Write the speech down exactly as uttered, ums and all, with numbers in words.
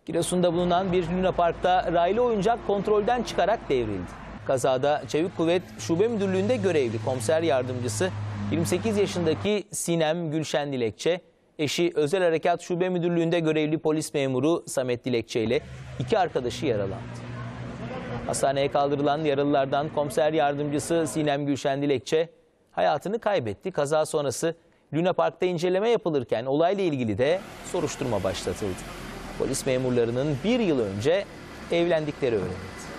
Giresun'da bulunan bir Luna Park'ta raylı oyuncak kontrolden çıkarak devrildi. Kazada Çevik Kuvvet Şube Müdürlüğü'nde görevli komiser yardımcısı yirmi sekiz yaşındaki Sinem Gülşen Dilekçe, eşi Özel Harekat Şube Müdürlüğü'nde görevli polis memuru Samet Dilekçe ile iki arkadaşı yaralandı. Hastaneye kaldırılan yaralılardan komiser yardımcısı Sinem Gülşen Dilekçe hayatını kaybetti. Kaza sonrası Luna Park'ta inceleme yapılırken olayla ilgili de soruşturma başlatıldı. Polis memurlarının bir yıl önce evlendikleri öğrenildi.